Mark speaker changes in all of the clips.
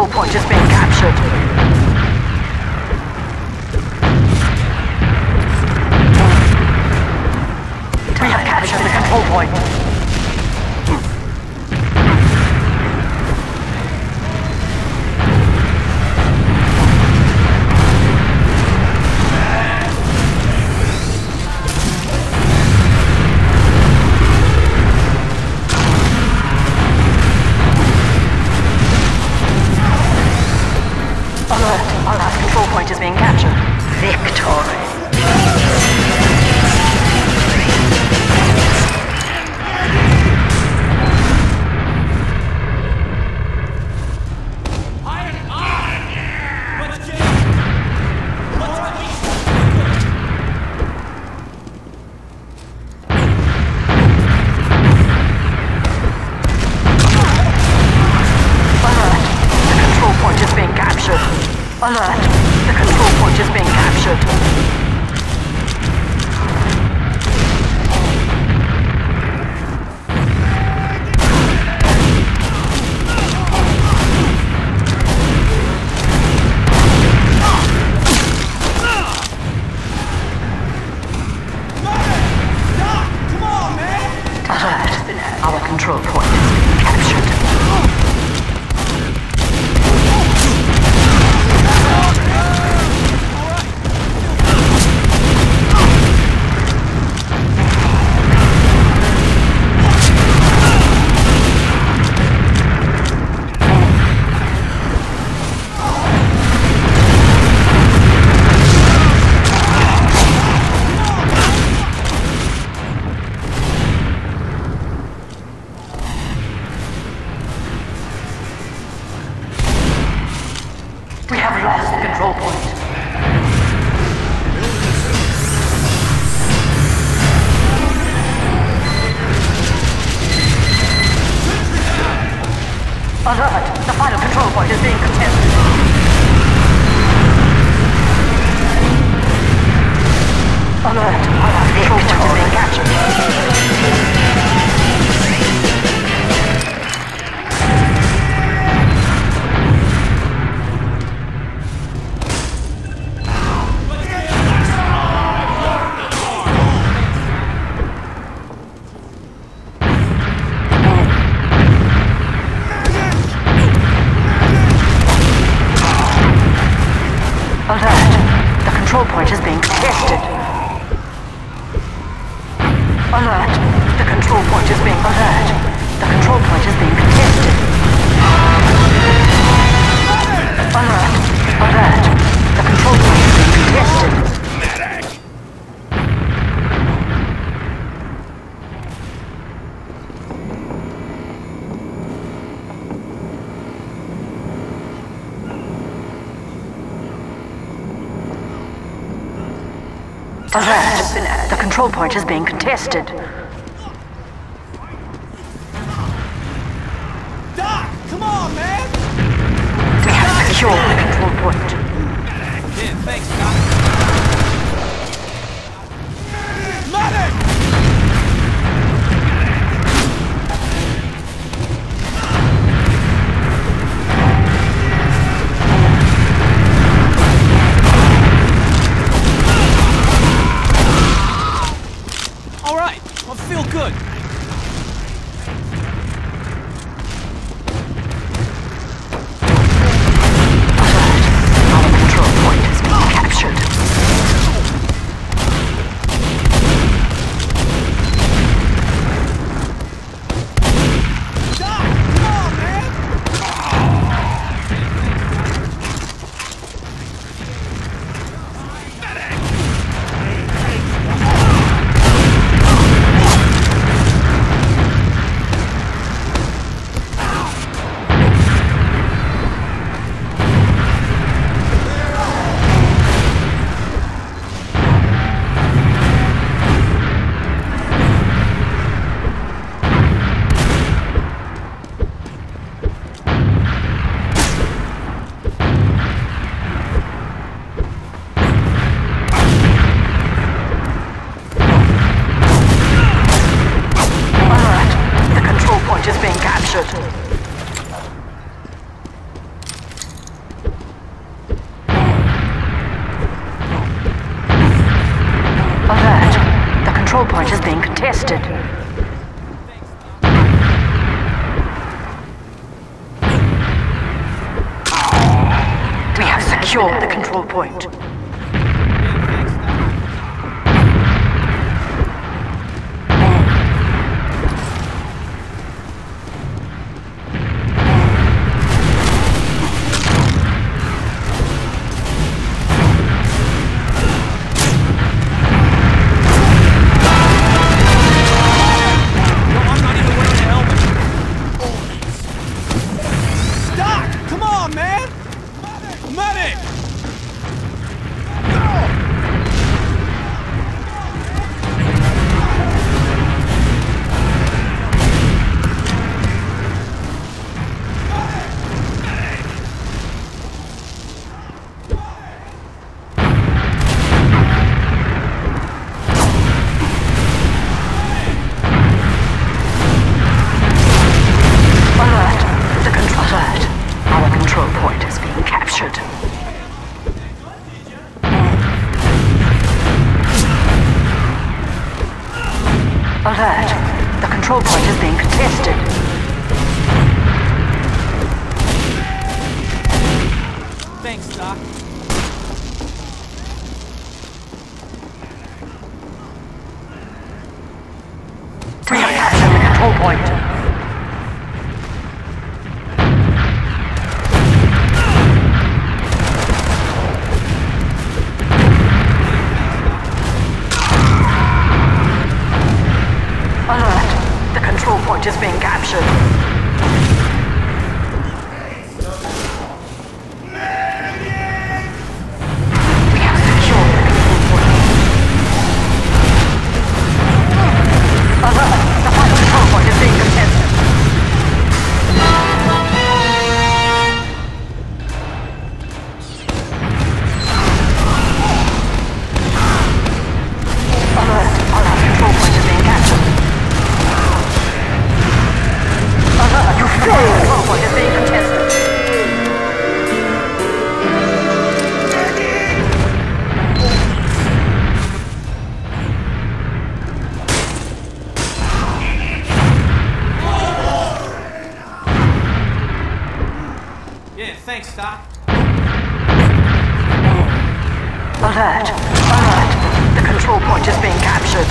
Speaker 1: control point is being captured. We have captured the control point. Our last control point is being captured. Victory. Alert! The control point is being captured. Alert! Our control point is being captured. We have lost the control point. Alert! The final control point is being contested. Alert! Our last control point is being captured. Alert! The control point is being contested. Alert! The control point is being alert. The control point is being contested. Alert! Alert! The control point is being contested. Alert! The control point is being contested.
Speaker 2: Doc, come on, man!
Speaker 1: We have secured the control point.
Speaker 2: Yeah, thanks, Doc. Medic! All right, I feel good.
Speaker 1: Alert! Our control point has been captured. control point is being contested. We have secured the control point. Alert! The control point is being contested.
Speaker 2: Thanks, Doc.
Speaker 1: We have captured the control point. Alert! The control point is being captured. We have secured the control point. Alert! The final control point is being contested. Alert! Our last control point is being captured. You failed! The control point is being contested.
Speaker 2: Yeah, thanks, Doc.
Speaker 1: Alert! Alert! The control point is being captured.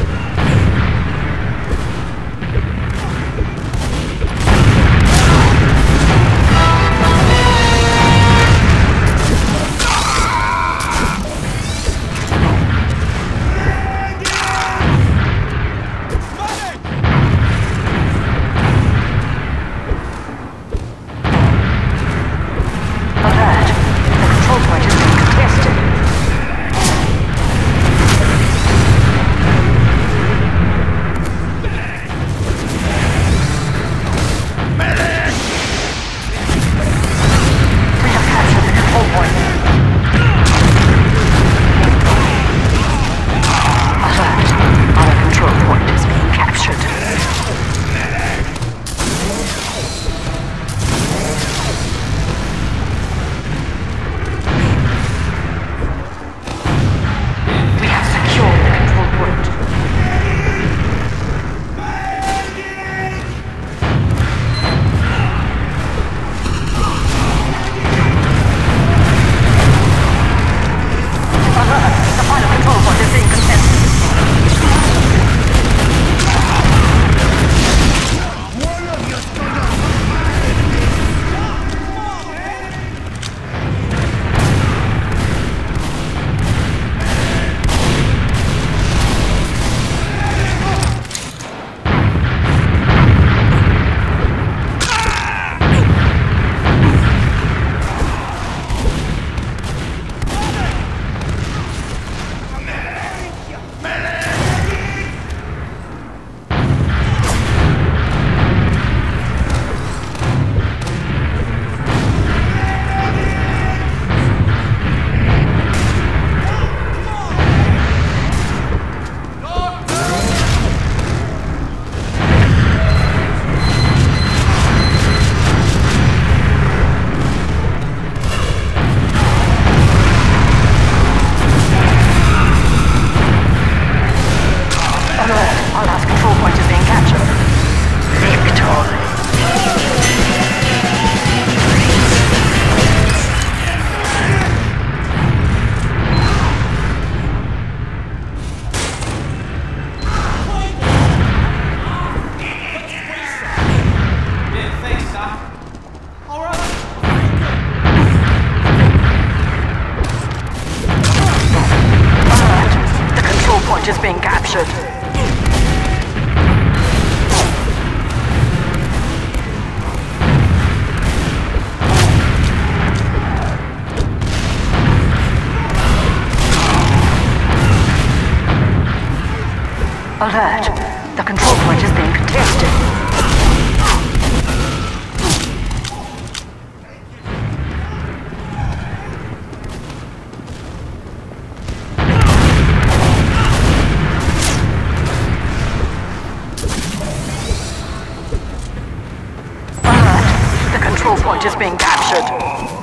Speaker 1: Alert! The control point is being contested. point is being captured. Alert! The control point is being contested. Alert! The control point is being captured.